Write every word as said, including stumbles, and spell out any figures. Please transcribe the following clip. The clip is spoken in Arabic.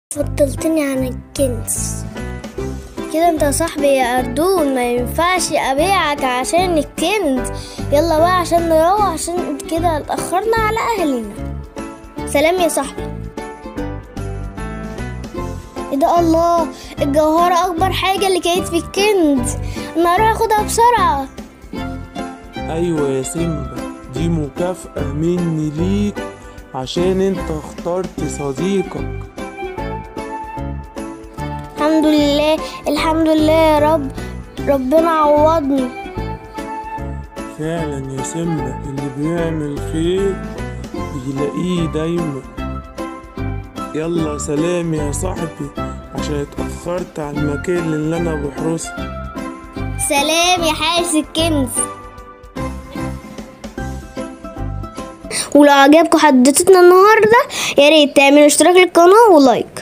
فضلتني عن الكنز كده انت يا صاحبي يا أردون، ما ينفعش ابيعك عشان الكنز. يلا بقى عشان نروح، عشان كده اتأخرنا على اهلنا. سلام يا صاحبي. ايه ده؟ الله، الجوهرة اكبر حاجة اللي كانت في الكنز. انا هروح اخدها بسرعة. ايوه يا سيمبا، دي مكافأة مني ليك عشان انت اخترت صديقك. الحمد لله الحمد لله يا رب، ربنا عوضني. فعلا يا سيمبا، اللي بيعمل خير بيلاقيه دايما. يلا سلام يا صاحبي، عشان اتأخرت على المكان اللي انا بحرسه. سلام يا حارس الكنز. ولو عجبكم حدوتتنا النهارده يا ريت تعملوا اشتراك للقناه ولايك.